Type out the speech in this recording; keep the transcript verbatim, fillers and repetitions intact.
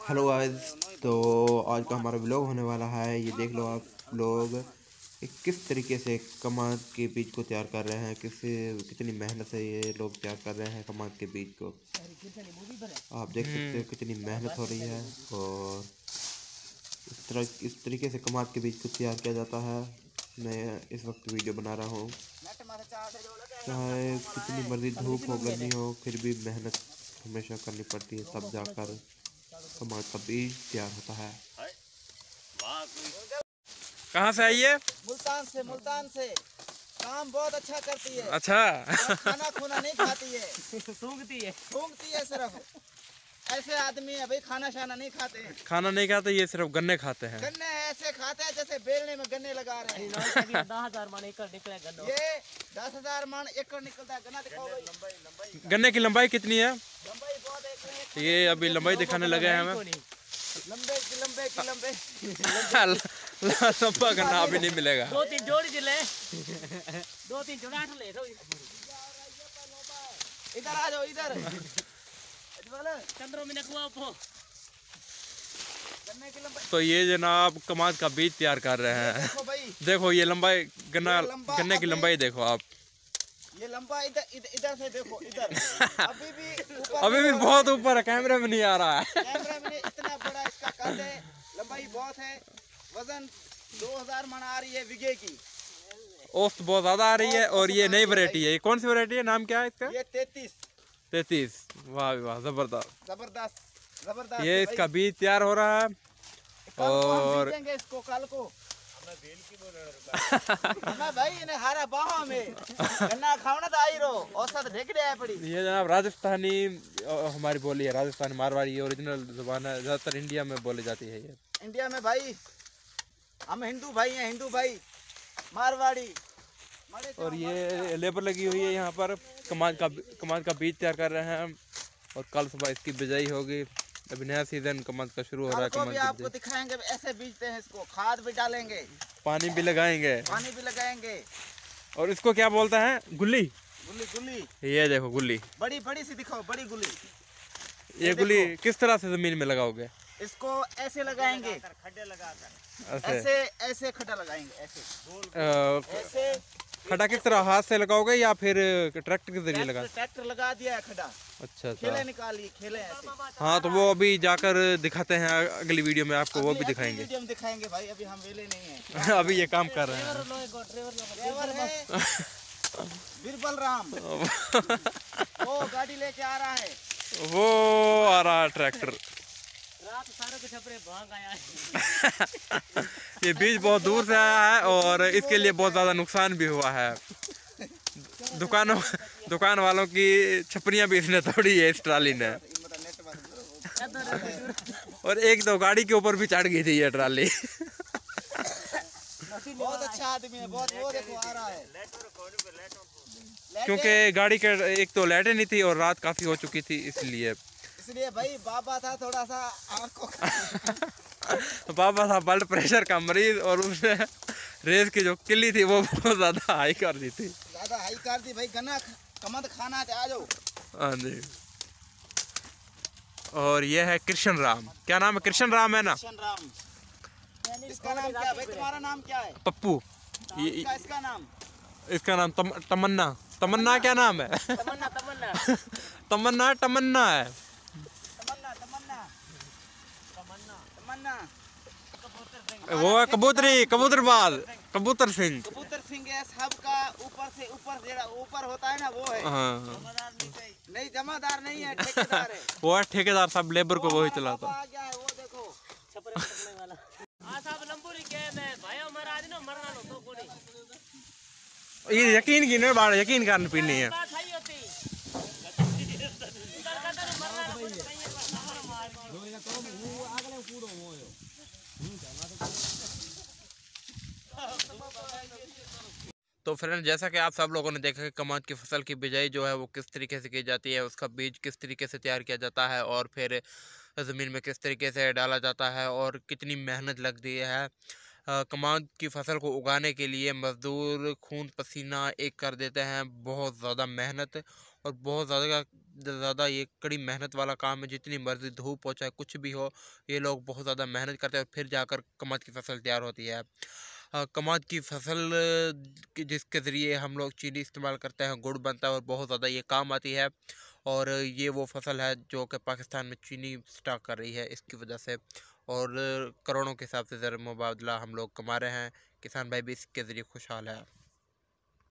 Hello guys. तो आज का हमारा व्लॉग होने वाला है। ये देख लो आप लोग कि किस तरीके से कमाद के बीज को तैयार कर रहे हैं, किस कितनी मेहनत से ये लोग तैयार कर रहे हैं कमाद के बीज को। आप देख सकते हो कितनी मेहनत हो रही है और इस तरह इस तरीके से कमाद के बीज को तैयार किया जाता है। मैं इस वक्त वीडियो बना रहा हूँ, चाहे कितनी मर्जी धूप हो गर्मी हो फिर भी मेहनत हमेशा करनी पड़ती है, तब जाकर कमाद का बीज तैयार होता है। कहाँ से आई है? मुल्तान से। मुल्तान से काम बहुत अच्छा करती है। अच्छा। खाना खुना नहीं खाती है, सूंघती है सूंघती है सिर्फ। ऐसे आदमी है भाई, खाना शाना नहीं खाते हैं। खाना नहीं खाते, ये सिर्फ गन्ने खाते हैं। गन्ने ऐसे खाते हैं जैसे बेलने में गन्ने लगा रहे हैं। दस हजार मान एकड़ निकले गन्ना। ये दस हजार मान एकड़ निकलता है गन्ना। दिखाओ भाई लंबाई लंबाई गन्ने की लंबाई कितनी है? लंबाई बहुत एक ये अभी लंबाई दिखाने लगे हैं हमें। लंबे की लंबे की लंबे लंबा गन्ना अभी नहीं मिलेगा। दो तीन जोड़ी जिले दो तीन जोड़ा ले दो। इधर आ जाओ इधर। चंद्रो में नकुआ पो गन्ने की लंबाई। तो ये जनाब कमाद का बीज तैयार कर रहे हैं। देखो भाई, देखो ये लंबाई गन्ना ये लंबा गन्ने की अभी- लंबाई देखो आप। ये लंबा इधर इधर इधर से देखो इधर। अभी भी ऊपर अभी भी बहुत ऊपर है, कैमरे में नहीं आ रहा है। कैमरा में इतना बड़ा इसका कद है, लंबाई बहुत है। वजन दो हजार मन आ रही है विगे की। औसत बहुत ज्यादा आ रही है। और ये नई वैरायटी है। ये कौन सी वैरायटी है, नाम क्या है इसका? ये तैतीस। तैतीस। वाह वाह, जबरदस्त जबरदस्त जबरदस्त। ये इसका बीज तैयार हो रहा है। और और इसको कल को हमें भाई इन्हें हारा बाहों में गन्ना खावना तो आई रो औसत ढेक दे पड़ी। ये जनाब राजस्थानी हमारी बोली है, राजस्थानी मारवाड़ी ओरिजिनल जुबान है, ज्यादातर इंडिया में बोली जाती है। ये इंडिया में भाई हम हिंदू भाई हैं, हिंदू भाई मारवाड़ी। और ये लेबर लगी हुई है यहाँ पर, कमाद का कमाद का बीज तैयार कर रहे हैं। और कल सुबह इसकी बिजाई होगी। अभी नया सीजन कमाद का शुरू हो रहा है। कल को भी कमाद आपको दिखाएंगे ऐसे बीजते हैं इसको। खाद भी डालेंगे, पानी भी लगाएंगे, पानी भी लगाएंगे। और इसको क्या बोलते हैं? गुल्ली। गुल्ली गुल्ली ये देखो गुल्ली, बड़ी बड़ी सी दिखाओ, बड़ी गुल्ली। ये गुल्ली किस तरह से जमीन में लगाओगे? इसको ऐसे लगाएंगे, खड्डे लगाकर ऐसे ऐसे ऐसे खड्डा लगाएंगे ऐसे अ, ऐसे। खड्डा किस तरह, हाथ से लगाओगे या फिर ट्रैक्टर के जरिए लगा? ट्रैक्टर लगा दिया है खड्डा, अच्छा खेले अच्छा। निकालिए खेले ऐसे। हाँ तो वो अभी जाकर दिखाते हैं अगली वीडियो में आपको, वो अभी- भी अगली दिखाएंगे। वीडियो में दिखाएंगे भाई, अभी हम वेले नहीं हैं। अभी ये काम कर रहे हैं। ड्राइवर है बिरबल राम, वो गाड़ी लेके आ रहा है। वो आ रहा है ट्रैक्टर। रात सारे के छपरे भाग आया है। ये बीज बहुत दूर से आया है और इसके लिए बहुत ज़्यादा नुकसान भी हुआ है। दुकानों दुकान वालों की छपरियाँ भी इसने तोड़ी है इस ट्राली ने। और एक दो गाड़ी के ऊपर भी चढ़ गई थी ये ट्राली। बहुत अच्छा आदमी है, बहुत। वो देखो आ रहा है। क्योंकि गाड़ी के एक तो लाइटें नहीं थी और रात काफ़ी हो चुकी थी, इसलिए इसलिए भाई बाबा था थोड़ा सा आंखों तो बाबा था ब्लड प्रेशर का मरीज, और उसने रेस की जो किल्ली थी वो बहुत ज़्यादा हाई कर दी थी। ज्यादा हाई कर दी भाई। गन्ना कमंद खाना है, आ जाओ। हाँ जी। और ये है कृष्ण राम। क्या नाम है? कृष्ण राम है ना? कृष्ण राम। इसका नाम क्या है भाई? तुम्हारा नाम क्या है? पप्पू। ये इसका इसका नाम इसका नाम तम, तमन्ना। तमन्ना क्या नाम है? तमन्ना तमन्ना तमन्ना तमन्ना है। तमन्ना तमन्ना तमन्ना तमन्ना वो है कबूतरी, कबूतरबाज, कबूतर सिंह। कबूतर सिंह है सबका। ऊपर से ऊपर जेड़ा ऊपर होता है ना वो है। हाँ नहीं जमादार नहीं है, ठेकेदार है। वो है ठेकेदार, सब लेबर को वही चलाता। आ गया है वो देखो। छपरे पटकने वाला। आ साहब लंबूरी के मैं भाइयों महाराज नो मरना लो तो कोनी ये यकीन की नहीं बात, यकीन करने पीनी है। बात है होती उधर कदर मरना लो कोनी तो फ्रेंड, जैसा कि आप सब लोगों ने देखा कि कमाद की फसल की बिजाई जो है वो किस तरीके से की जाती है, उसका बीज किस तरीके से तैयार किया जाता है और फिर ज़मीन में किस तरीके से डाला जाता है और कितनी मेहनत लगती है। कमाद की फसल को उगाने के लिए मज़दूर खून पसीना एक कर देते हैं, बहुत ज़्यादा मेहनत और बहुत ज़्यादा ज़्यादा ये कड़ी मेहनत वाला काम है। जितनी मर्ज़ी धूप हो चाहे कुछ भी हो, ये लोग बहुत ज़्यादा मेहनत करते हैं और फिर जाकर कमत की फ़सल तैयार होती है। अ, कमत की फ़सल की जिसके ज़रिए हम लोग चीनी इस्तेमाल करते हैं, गुड़ बनता है और बहुत ज़्यादा ये काम आती है। और ये वो फ़सल है जो कि पाकिस्तान में चीनी स्टॉक कर रही है इसकी वजह से, और करोड़ों के हिसाब से ज़र मुबादला हम लोग कमा रहे हैं। किसान भाई भी इसके ज़रिए खुशहाल है।